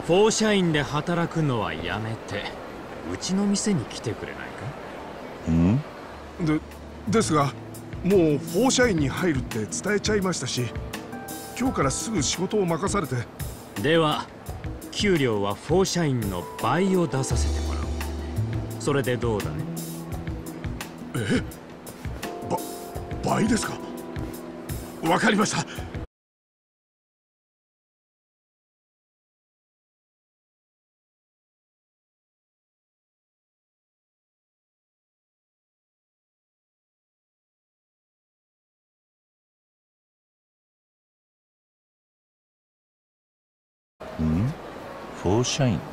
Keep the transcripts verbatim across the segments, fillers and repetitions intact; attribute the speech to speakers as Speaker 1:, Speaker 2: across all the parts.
Speaker 1: フォー社員で働くのはやめてうちの店に来てくれないか。
Speaker 2: ん
Speaker 3: でですが、もうフォー社員に入るって伝えちゃいましたし、今日からすぐ仕事を任されて。
Speaker 1: では給料はフォー社員の倍を出させてもらおう。それでどうだね。
Speaker 3: え、ば倍ですか。わかりました。
Speaker 2: んフォー社員。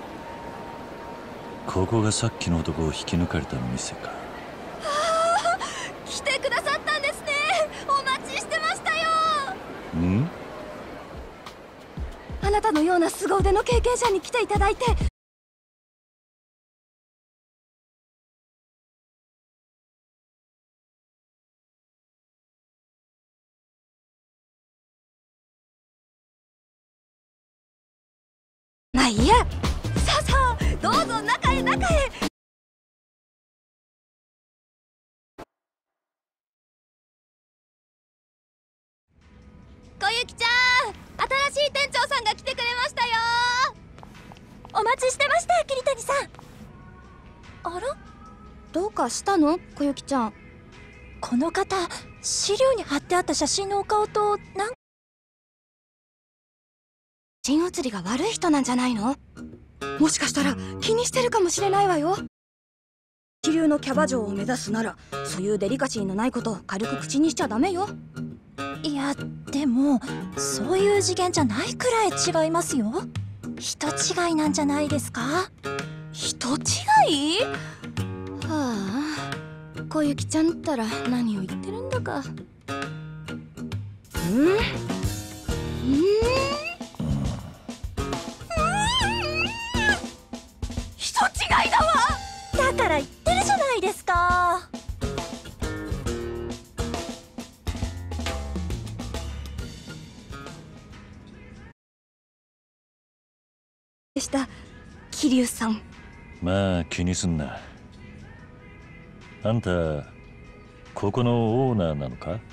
Speaker 2: ここがさっきの男を引き抜かれた店か。
Speaker 4: はあ、来てくださったんですね。お待ちしてましたよ。
Speaker 2: ん
Speaker 4: あなたのような凄腕の経験者に来ていただいて。まあいいや。さあさあ、どうぞ中へ中へ。小雪ちゃん、新しい店長さんが来てくれましたよ。お待ちしてました、桐谷さん。あら、どうかしたの、小雪ちゃん。この方、資料に貼ってあった写真のお顔となん写真写りが悪い人なんじゃないの。もしかしたら気にしてるかもしれないわよ。一流のキャバ嬢を目指すなら、そういうデリカシーのないことを軽く口にしちゃダメよ。いや、でもそういう次元じゃないくらい違いますよ。人違いなんじゃないですか。人違い？はあ、小雪ちゃんったら何を言ってるんだか。うん？うん？人違いだわ。だから言ってるじゃないですか。でした、桐生さん。
Speaker 2: まあ気にすんな。あんたここのオーナーなのか。
Speaker 4: はい、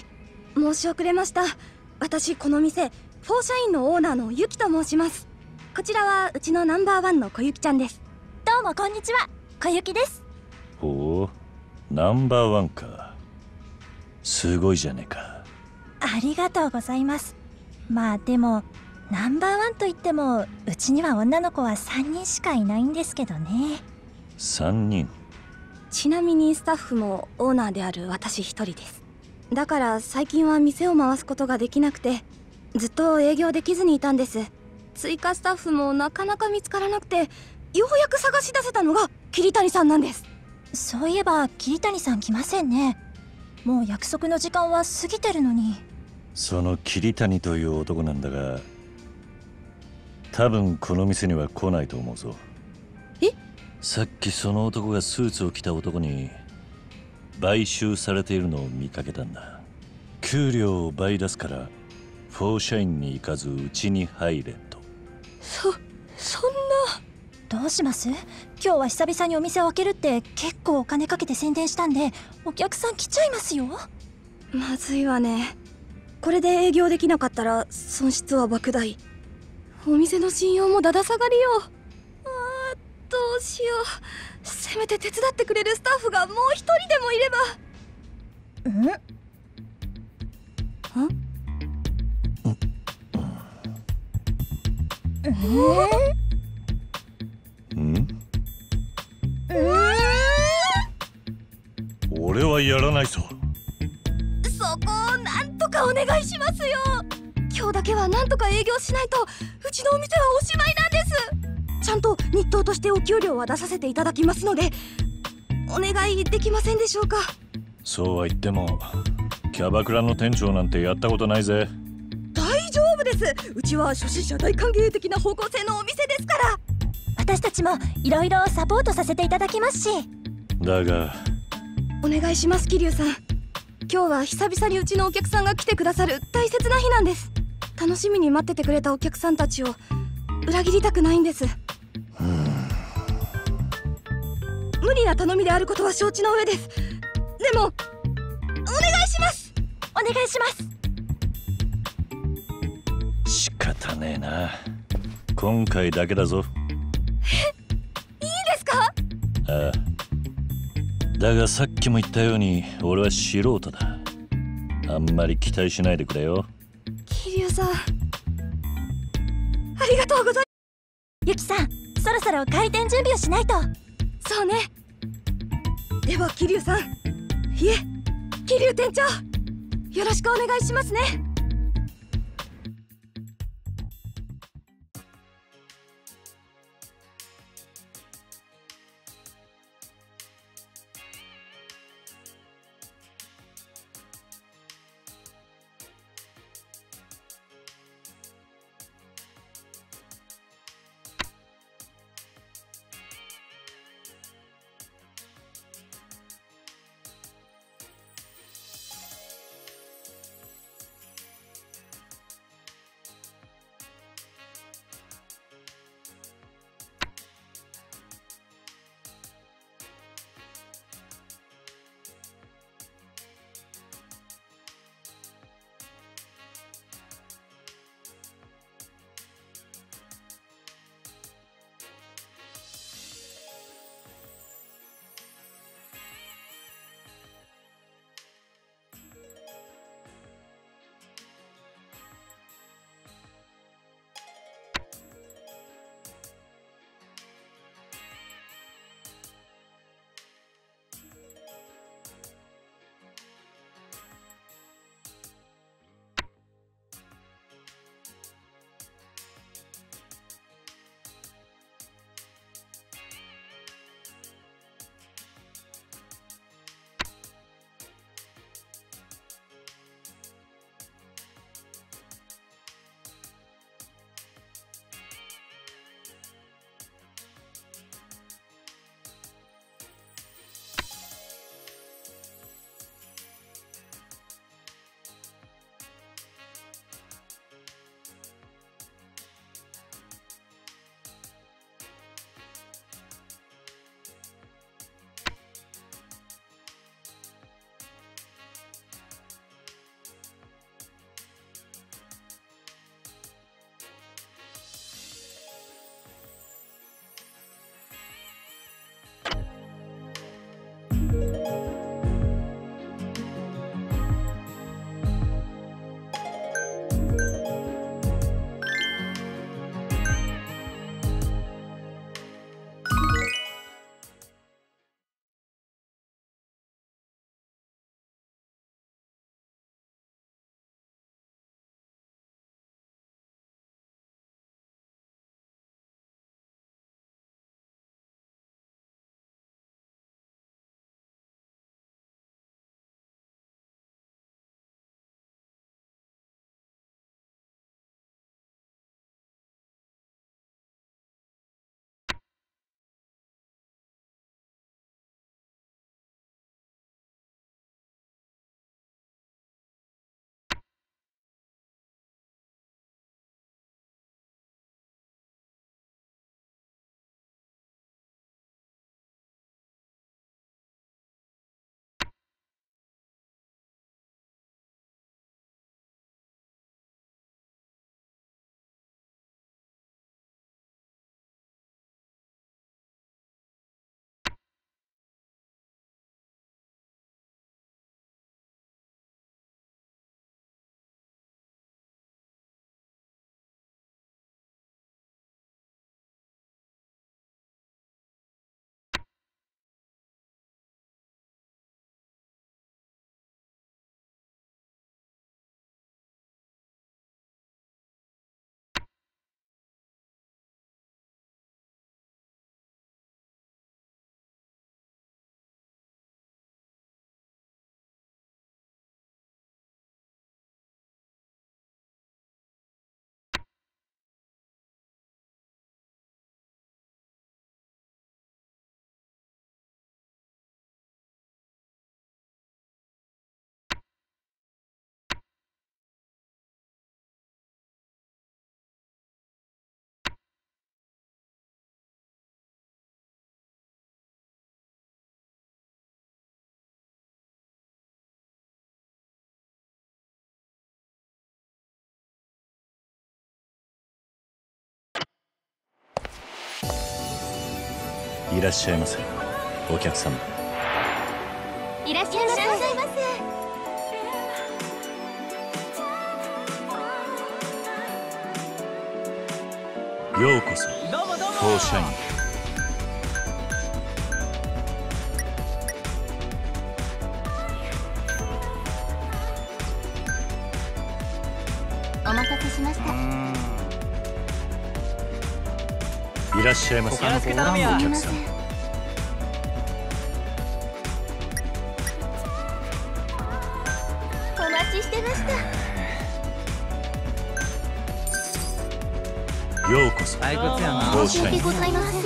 Speaker 4: 申し遅れました。私この店フォー社員のオーナーのゆきと申します。こちらはうちのナンバーワンの小雪ちゃんです。どうもこんにちは、小雪です。
Speaker 2: ほう、ナンバーワンか。すごいじゃねえか。
Speaker 5: ありがとうございます。まあでもナンバーワンといってもうちには女の子はさんにんしかいないんですけどね。
Speaker 2: さんにん。
Speaker 4: ちなみにスタッフもオーナーである私一人です。だから最近は店を回すことができなくて、ずっと営業できずにいたんです。追加スタッフもなかなか見つからなくて、ようやく探し出せたのが桐谷さんなんです。
Speaker 5: そういえば桐谷さん来ませんね。もう約束の時間は過ぎてるのに。
Speaker 2: その桐谷という男なんだが、多分この店には来ないと思うぞ。
Speaker 4: え？
Speaker 2: さっきその男がスーツを着た男に買収されているのを見かけたんだ。給料を倍出すからフォー社員に行かずうちに入れと。
Speaker 4: そ、そんな。
Speaker 5: どうします？今日は久々にお店を開けるって結構お金かけて宣伝したんで、お客さん来ちゃいますよ。
Speaker 4: まずいわね。これで営業できなかったら損失は莫大。お店の信用もだだ下がりよ。あー、どうしよう。せめて手伝ってくれるスタッフがもう一人でもいれば。
Speaker 5: ん？ん？え
Speaker 2: ー、ん？俺はやらないぞ。
Speaker 4: そこをなんとかお願いしますよ。今日だけはなんとか営業しないとうちのお店はおしまいなんです。ちゃんと日当としてお給料は出させていただきますので、お願いできませんでしょうか。
Speaker 2: そうは言ってもキャバクラの店長なんてやったことないぜ。
Speaker 4: 大丈夫です。うちは初心者大歓迎的な方向性のお店ですから。
Speaker 5: 私たちもいろいろサポートさせていただきますし。
Speaker 2: だが
Speaker 4: お願いします、桐生さん。今日は久々にうちのお客さんが来てくださる大切な日なんです。楽しみに待っててくれたお客さんたちを裏切りたくないんです。無理な頼みであることは承知の上です。でもお願いします。
Speaker 5: お願いします。
Speaker 2: 仕方ねえな。今回だけだぞ。
Speaker 4: え、いいんですか？
Speaker 2: ああ。だがさっきも言ったように俺は素人だ。あんまり期待しないでくれよ。
Speaker 4: 桐生さん、ありがとうございます。
Speaker 5: ユキさん、そろそろ開店準備をしないと。
Speaker 4: そうね。では桐生さん、いえ桐生店長、よろしくお願いしますね。
Speaker 2: いらっしゃいませお客様。
Speaker 4: いらっしゃいませ。
Speaker 2: ようこそフォーシャイン。
Speaker 4: お待たせしました。
Speaker 2: いらっしゃいませお客様。
Speaker 4: お待ちしてました。
Speaker 2: ようこそフォーシャイン。
Speaker 4: ございません。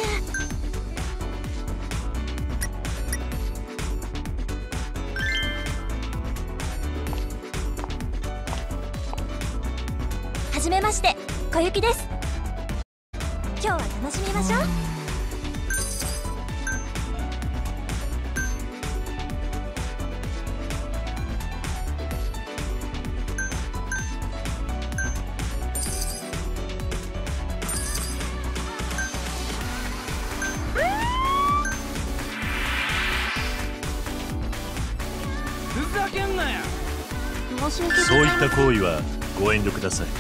Speaker 5: はじめまして、小雪です。今日は楽しみましょう。
Speaker 6: ふざけんなよ。
Speaker 2: そういった行為はご遠慮ください。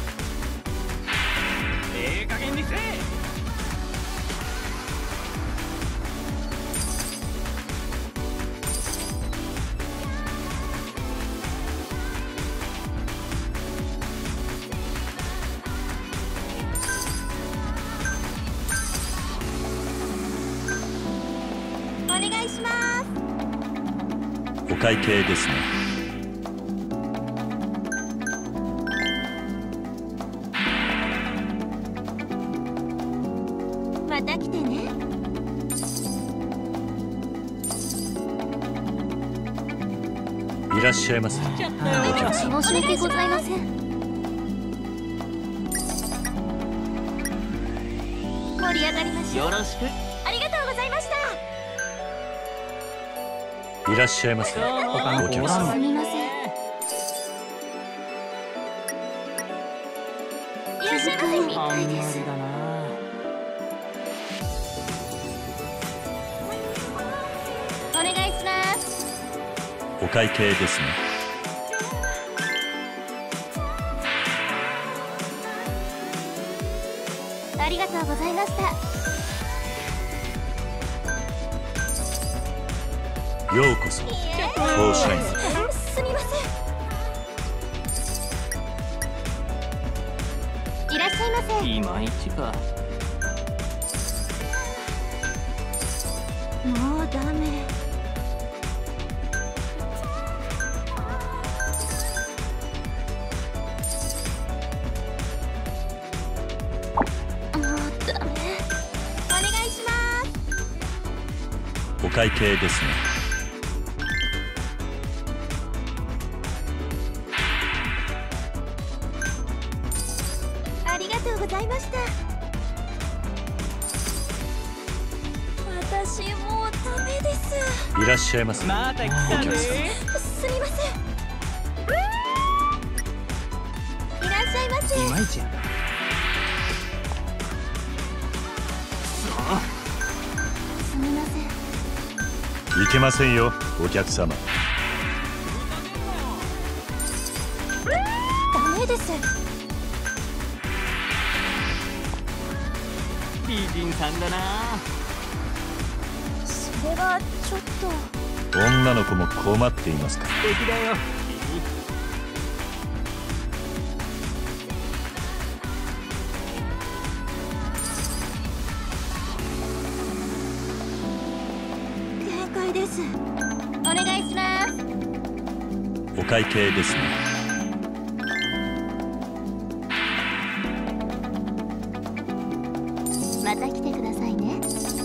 Speaker 6: ええ加減にせえ。
Speaker 5: お願いします。
Speaker 2: お会計ですね。
Speaker 5: また来てね。
Speaker 2: いらっしゃいませお客様。
Speaker 4: 申し訳ございません。盛り上がりましょう。
Speaker 6: よろしく。
Speaker 5: ありがとうございました。
Speaker 2: いらっしゃいませ
Speaker 6: 他の
Speaker 2: お客様。
Speaker 4: すみません。
Speaker 5: いらっしゃいませ。
Speaker 4: みたいです。
Speaker 6: だな。
Speaker 5: お願いします。
Speaker 2: お会計ですね。
Speaker 5: ありがとうございました。
Speaker 2: ようこそフォーシャイン。
Speaker 5: すみません。いらっしゃいませ。
Speaker 6: いまいちか。
Speaker 5: もうダメ。もうダメ。お願いします。
Speaker 2: お会計ですね。
Speaker 5: ありがとうございました。私もうダメです。
Speaker 2: いらっしゃいませ
Speaker 6: また来たね。
Speaker 5: すみません。いらっしゃいませ。
Speaker 6: いまいちやな。
Speaker 4: すみません。
Speaker 2: いけませんよお客様。
Speaker 5: ダメです。
Speaker 6: 美人さんだな。
Speaker 5: それはちょっと。
Speaker 2: 女の子も困っていますか。
Speaker 6: 素敵だよ。
Speaker 5: 限界です。お願いします。
Speaker 2: お会計ですね。
Speaker 4: また来てくださいね。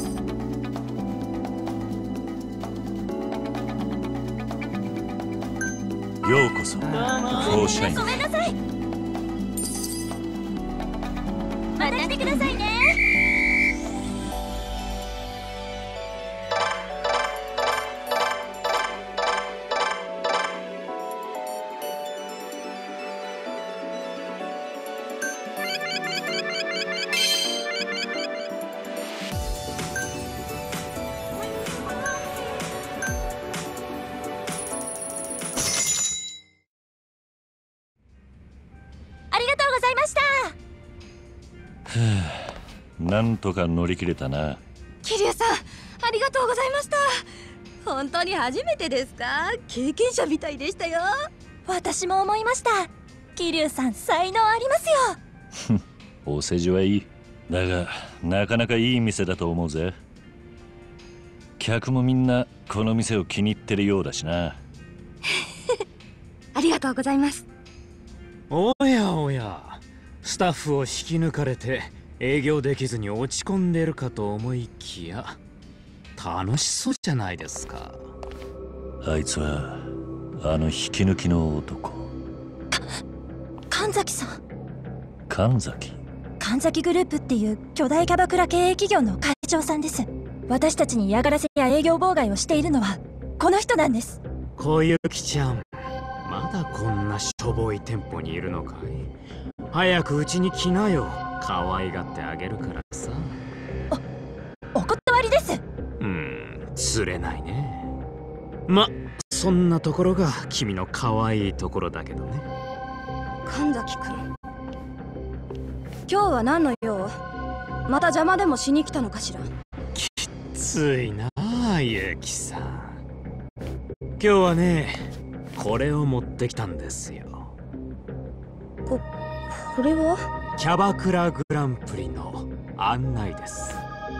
Speaker 2: ようこそフォーシャイン。
Speaker 5: ごめんなさい。また来てくださいね。
Speaker 2: なんとか乗り切れたな。
Speaker 4: 桐生さん、ありがとうございました。本当に初めてですか？経験者みたいでしたよ。
Speaker 5: 私も思いました。桐生さん才能ありますよ。
Speaker 2: お世辞はいい。だがなかなかいい店だと思うぜ。客もみんなこの店を気に入ってるようだしな。
Speaker 4: ありがとうございます。
Speaker 1: おやおや、スタッフを引き抜かれて営業できずに落ち込んでるかと思いきや、楽しそうじゃないですか。
Speaker 2: あいつはあの引き抜きの男。
Speaker 5: 神崎さん。
Speaker 2: 神崎。
Speaker 5: 神崎グループっていう巨大キャバクラ経営企業の会長さんです。私たちに嫌がらせや営業妨害をしているのはこの人なんです。
Speaker 1: 小雪ちゃん、まだこんなしょぼい店舗にいるのかい？早くうちに来なよ。可愛がってあげるからさ。
Speaker 5: お、お断りです。
Speaker 1: うーん、釣れないね。ま、そんなところが君の可愛いところだけどね。
Speaker 4: 神崎くん、今日は何の用？また邪魔でもしに来たのかしら？
Speaker 1: きついなあ、ゆきさん。今日はね、これを持ってきたんですよ。
Speaker 4: こ、これは？
Speaker 1: キャバクラグランプリの案内です。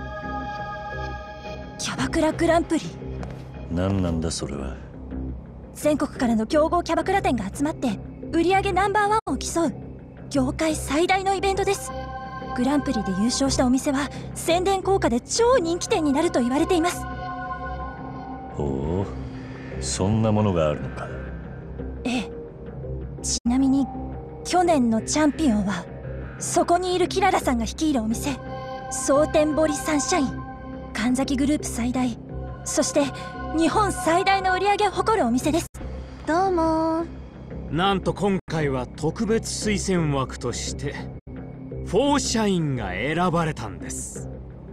Speaker 5: キャバクラグランプリ。
Speaker 2: 何なんだそれは。
Speaker 5: 全国からの競合キャバクラ店が集まって売り上げナンバーワンを競う業界最大のイベントです。グランプリで優勝したお店は宣伝効果で超人気店になると言われています。
Speaker 2: ほう、そんなものがあるのか。
Speaker 5: ええ。ちなみに去年のチャンピオンはそこにいるキララさんが率いるお店、蒼天堀サンシャイン。神崎グループ最大、そして日本最大の売り上げを誇るお店です。
Speaker 4: どうも。
Speaker 1: なんと今回は特別推薦枠としてフォーシャインが選ばれたんです。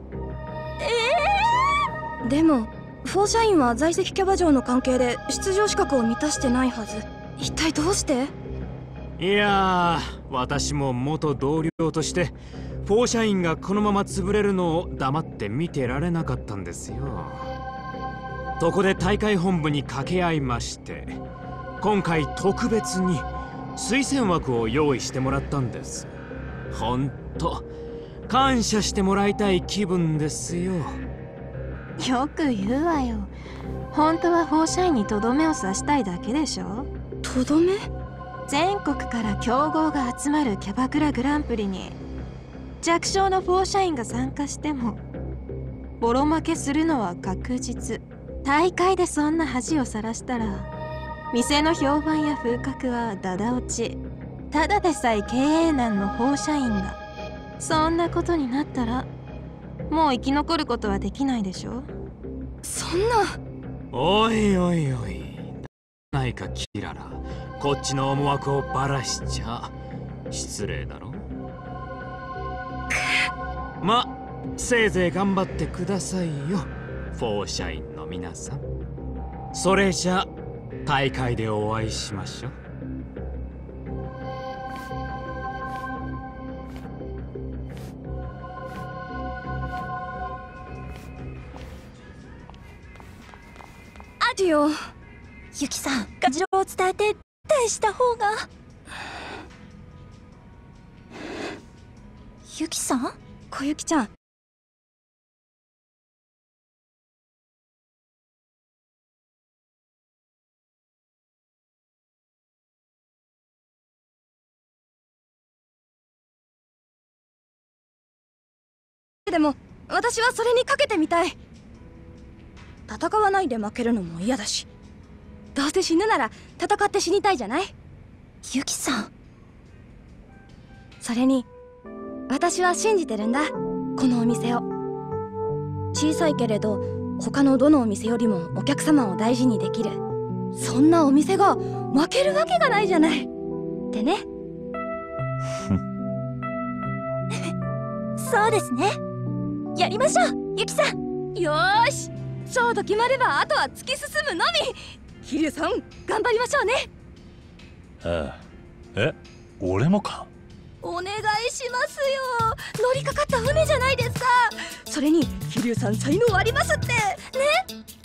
Speaker 4: えー、でもフォーシャインは在籍キャバ嬢の関係で出場資格を満たしてないはず。一体どうして？
Speaker 1: いやー、私も元同僚としてフォーシャインがこのまま潰れるのを黙って見てられなかったんですよ。そこで大会本部に掛け合いまして、今回特別に推薦枠を用意してもらったんです。ほんと感謝してもらいたい気分ですよ。
Speaker 7: よく言うわよ。本当はフォーシャインにとどめを刺したいだけでしょ。
Speaker 4: とどめ？
Speaker 7: 全国から強豪が集まるキャバクラグランプリに弱小のフォーシャインが参加してもボロ負けするのは確実。大会でそんな恥をさらしたら店の評判や風格はダダ落ち。ただでさえ経営難のフォーシャインがそんなことになったらもう生き残ることはできないでしょ。
Speaker 4: そんな。
Speaker 1: おいおいおい、ないかキララ、こっちの思惑をバラしちゃ失礼だろ。ま、せいぜい頑張ってくださいよ、フォーシャインの皆さん。それじゃ大会でお会いしましょう。
Speaker 4: アディオ。
Speaker 5: ユキさん、ガジロを伝えて退した方が。ユキさん？
Speaker 4: 小雪ちゃん。でも私はそれにかけてみたい。戦わないで負けるのも嫌だし、どうせ死ぬなら戦って死にたいじゃない？
Speaker 5: ユキさん。
Speaker 4: それに私は信じてるんだ、このお店を。小さいけれど他のどのお店よりもお客様を大事にできる、そんなお店が負けるわけがないじゃないってね。
Speaker 5: そうですね。やりましょう、ユキさん。
Speaker 4: よーし、そうと決まればあとは突き進むのみ。桐生さん、頑張りましょうね。
Speaker 2: ああ、え、俺もか？
Speaker 4: お願いしますよ。乗りかかった船じゃないですか。それに桐生さん才能ありますってね。